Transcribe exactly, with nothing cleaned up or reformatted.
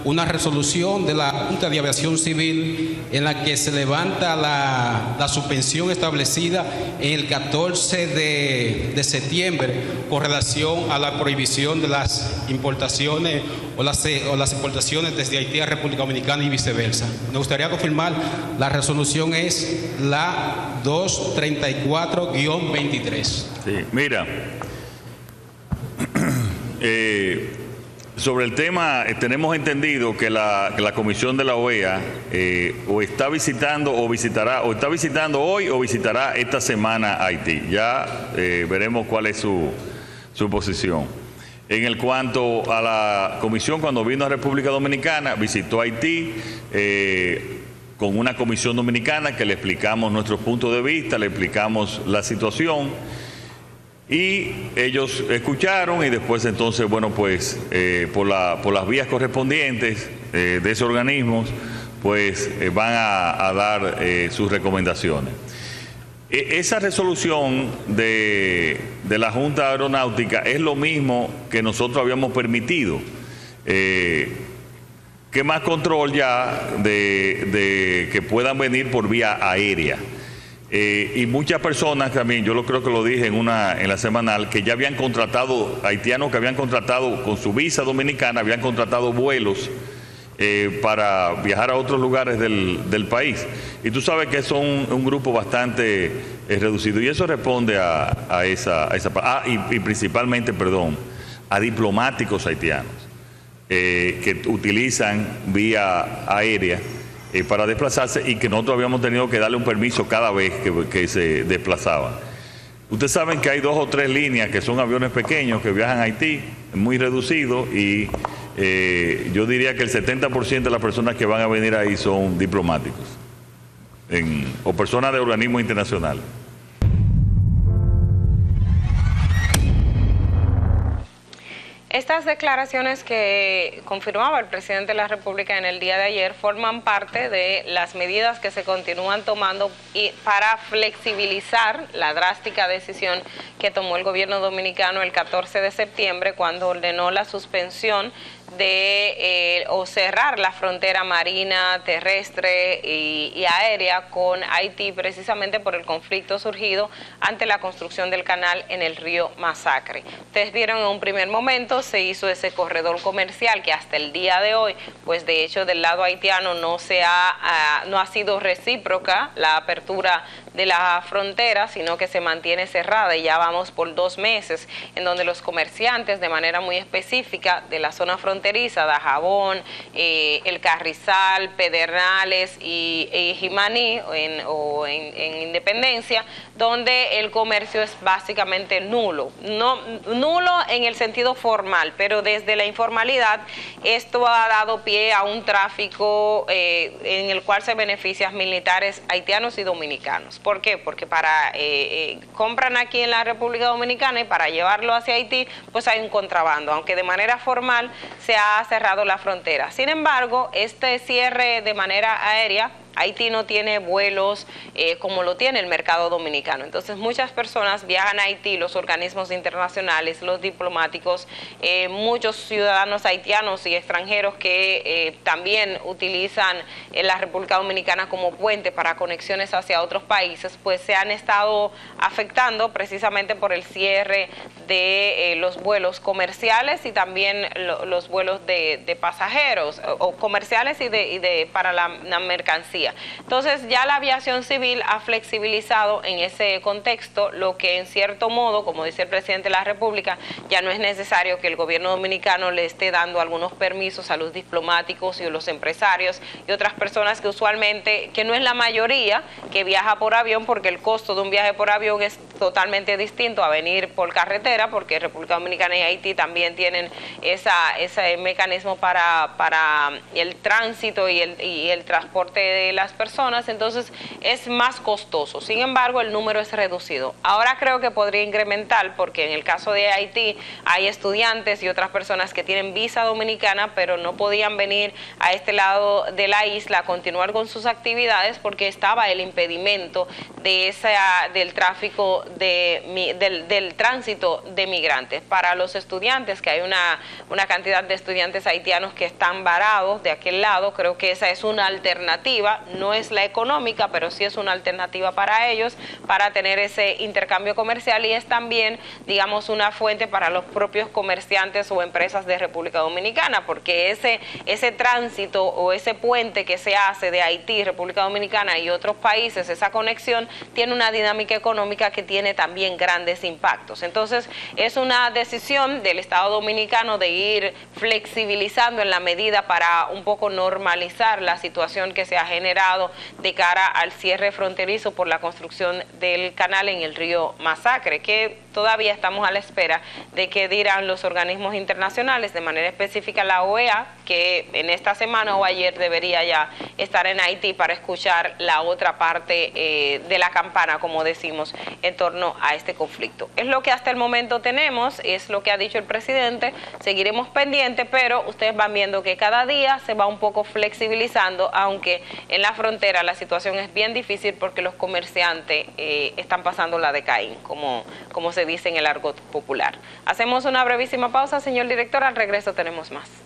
una resolución de la Junta de Aviación Civil en la que se levanta la, la suspensión establecida en el catorce de septiembre con relación a la prohibición de las importaciones o las, o las importaciones desde Haití a República Dominicana y viceversa. Me gustaría confirmar, la resolución es la doscientos treinta y cuatro guión veintitrés. Sí, mira, eh, sobre el tema, eh, tenemos entendido que la, que la Comisión de la O E A eh, o está visitando o visitará, o está visitando hoy o visitará esta semana Haití. Ya eh, veremos cuál es su, su posición. En el cuanto a la Comisión, cuando vino a República Dominicana, visitó Haití eh, con una comisión dominicana que le explicamos nuestros puntos de vista, le explicamos la situación. Y ellos escucharon y después entonces, bueno, pues eh, por, la, por las vías correspondientes eh, de esos organismos, pues eh, van a, a dar eh, sus recomendaciones. E esa resolución de, de la Junta Aeronáutica es lo mismo que nosotros habíamos permitido. Eh, que más control ya de, de que puedan venir por vía aérea. Eh, y muchas personas también, yo lo creo que lo dije en una en la semanal, que ya habían contratado, haitianos que habían contratado con su visa dominicana, habían contratado vuelos eh, para viajar a otros lugares del, del país. Y tú sabes que son un, un grupo bastante eh, reducido, y eso responde a, a esa... A esa ah, y, y principalmente, perdón, a diplomáticos haitianos eh, que utilizan vía aérea Eh, para desplazarse, y que nosotros habíamos tenido que darle un permiso cada vez que, que se desplazaban. Ustedes saben que hay dos o tres líneas que son aviones pequeños que viajan a Haití, muy reducidos, y eh, yo diría que el setenta por ciento de las personas que van a venir ahí son diplomáticos en, o personas de organismos internacionales. Estas declaraciones que confirmaba el presidente de la República en el día de ayer forman parte de las medidas que se continúan tomando y para flexibilizar la drástica decisión que tomó el gobierno dominicano el catorce de septiembre cuando ordenó la suspensión de eh, o cerrar la frontera marina, terrestre y, y aérea con Haití, precisamente por el conflicto surgido ante la construcción del canal en el río Masacre. Ustedes vieron en un primer momento se hizo ese corredor comercial que hasta el día de hoy, pues de hecho del lado haitiano no se ha, uh, no ha sido recíproca la apertura de la frontera, sino que se mantiene cerrada, y ya vamos por dos meses en donde los comerciantes de manera muy específica de la zona fronteriza, Dajabón, eh, El Carrizal, Pedernales y, y Jimaní en, o en, en Independencia, donde el comercio es básicamente nulo, no nulo en el sentido formal, pero desde la informalidad esto ha dado pie a un tráfico eh, en el cual se benefician militares haitianos y dominicanos. ¿Por qué? Porque para eh, eh, compran aquí en la República Dominicana y para llevarlo hacia Haití, pues hay un contrabando, aunque de manera formal se ha cerrado la frontera. Sin embargo, este cierre de manera aérea, Haití no tiene vuelos eh, como lo tiene el mercado dominicano. Entonces muchas personas viajan a Haití, los organismos internacionales, los diplomáticos, eh, muchos ciudadanos haitianos y extranjeros que eh, también utilizan eh, la República Dominicana como puente para conexiones hacia otros países, pues se han estado afectando precisamente por el cierre de eh, los vuelos comerciales y también lo, los vuelos de, de pasajeros o, o comerciales y de, y de para la, la mercancía. Entonces ya la aviación civil ha flexibilizado en ese contexto, lo que en cierto modo, como dice el presidente de la República, ya no es necesario que el gobierno dominicano le esté dando algunos permisos a los diplomáticos y a los empresarios y otras personas que usualmente, que no es la mayoría, que viaja por avión, porque el costo de un viaje por avión es totalmente distinto a venir por carretera, porque República Dominicana y Haití también tienen esa, ese mecanismo para, para el tránsito y el, y el transporte de las personas, entonces es más costoso. Sin embargo, el número es reducido. Ahora creo que podría incrementar, porque en el caso de Haití hay estudiantes y otras personas que tienen visa dominicana, pero no podían venir a este lado de la isla a continuar con sus actividades porque estaba el impedimento de esa, del tráfico, de, del, del tránsito de migrantes. Para los estudiantes, que hay una, una cantidad de estudiantes haitianos que están varados de aquel lado, creo que esa es una alternativa, no es la económica, pero sí es una alternativa para ellos, para tener ese intercambio comercial, y es también, digamos, una fuente para los propios comerciantes o empresas de República Dominicana, porque ese, ese tránsito o ese puente que se hace de Haití, República Dominicana y otros países, esa conexión tiene una dinámica económica que tiene también grandes impactos. Entonces, es una decisión del Estado Dominicano de ir flexibilizando en la medida para un poco normalizar la situación que se ha generado de cara al cierre fronterizo por la construcción del canal en el río Masacre, que todavía estamos a la espera de que dirán los organismos internacionales, de manera específica la O E A, que en esta semana o ayer debería ya estar en Haití para escuchar la otra parte eh, de la campana, como decimos, en torno a este conflicto. Es lo que hasta el momento tenemos, es lo que ha dicho el presidente, seguiremos pendientes, pero ustedes van viendo que cada día se va un poco flexibilizando, aunque en la frontera la situación es bien difícil porque los comerciantes eh, están pasando la de Caín, como, como se dice en el argot popular. Hacemos una brevísima pausa, señor director, al regreso tenemos más.